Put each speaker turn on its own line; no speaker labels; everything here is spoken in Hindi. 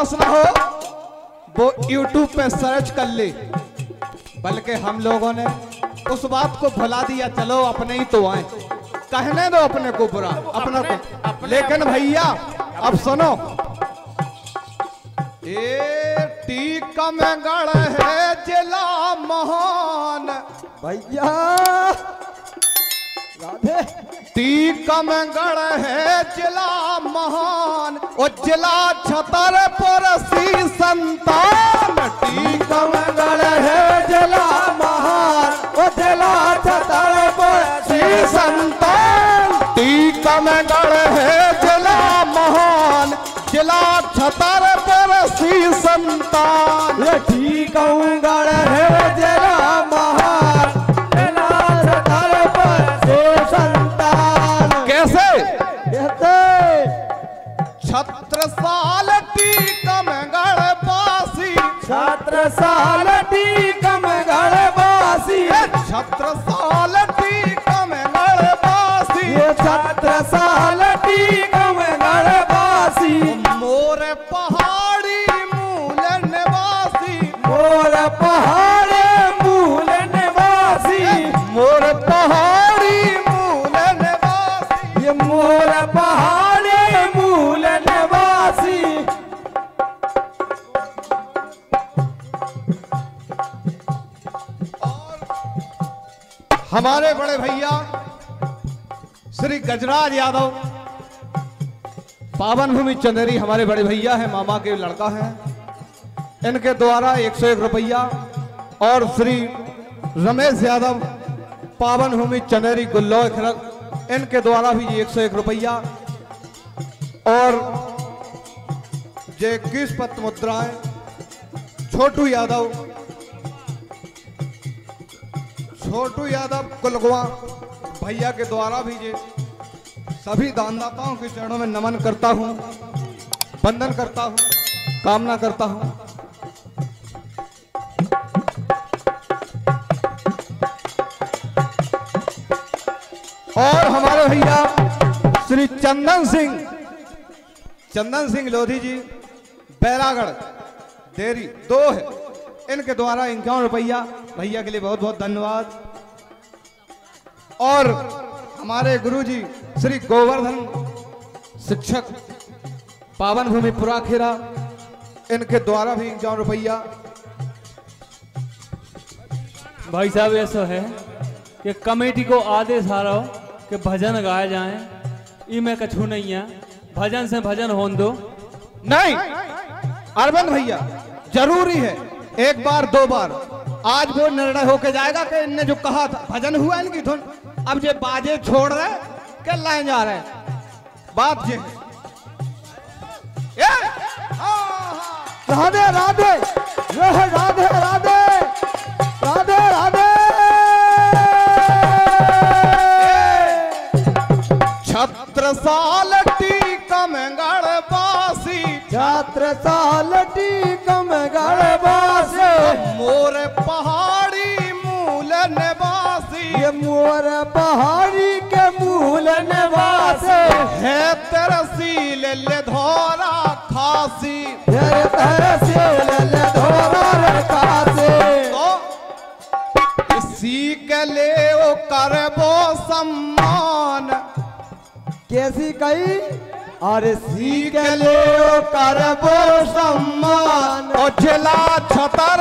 विश्वास ना हो वो YouTube पे सर्च कर ले, बल्कि हम लोगों ने उस बात को भुला दिया। चलो अपने ही तो आए, कहने दो अपने को बुरा, अपना को। लेकिन भैया अब सुनो, टीकमगढ़ है जिला महान
भैया राधे।
टीकमगढ़ है जिला महान और जिला छतरपुर सी संतान।
टीकमगढ़ है जिला महान और जिला छतरपुर सी संतान।
टीकमगढ़ है जिला महान, जिला छतरपुर सी संतान।
ये टीकमगढ़ है जिला महान, जिला छतरपुर सी संतान।
कैसे?
कहते
छत्रसाल टीकमगढ़ वासी,
छत्रसाल टीकमगढ़ वासी,
छत्रसाल टीकमगढ़ वासी,
ये छत्रसाल टीकमगढ़ वासी।
मोर पहाड़ी मूल निवासी,
मोर पहाड़ी मूल निवासी,
मोर पहाड़ी मूल निवासी,
ये मोर पहाड़ी मूल निवासी।
हमारे बड़े भैया श्री गजराज यादव, पावन भूमि चंदेरी, हमारे बड़े भैया हैं, मामा के लड़का है। इनके द्वारा 101 रुपया, और श्री रमेश यादव, पावन भूमि चंदेरी गुल्लो खरक, इनके द्वारा भी 101 रुपया, और ये 21 पत्र मुद्राएं छोटू यादव, छोटू यादव कुलगुआ भैया के द्वारा भी ये सभी दानदाताओं के चरणों में नमन करता हूं, वंदन करता हूं, कामना करता हूं। और हमारे भैया श्री चंदन सिंह लोधी जी, बैरागढ़ देरी 2 है, इनके द्वारा 51 रुपया, भैया के लिए बहुत बहुत धन्यवाद। और हमारे गुरुजी श्री गोवर्धन शिक्षक, पावन भूमि पुराखेरा, इनके द्वारा भी 51 रुपया।
भाई साहब ऐसा है कि कमेटी को आदेश आ रहा हो कि भजन गाए जाएं, ई में कछु नहीं है, भजन से भजन होन दो।
नहीं अरविंद भैया, जरूरी है 1 बार 2 बार, आज वो निर्णय होके जाएगा कि इनने जो कहा था भजन हुआ इनकी धुन, अब ये बाजे छोड़ रहे क्या लाए जा रहे हैं, बात ये
राधे राधे राधे राधे राधे राधे।
छत्रसाल टीकमगढ़ वासी,
छत्रसाल टीकमगढ़ वासी,
मोर पहाड़ी मूल निवासी,
ये मोर पहाड़ी के मूल निवासी,
है तरसील धोरा खासी,
ये तरसील धोरा खासी।
तो इसी के ले ओ करबो सम्मान,
कैसी कही? अरे सी के ले करबो सम्मान,
ओ जिला छतर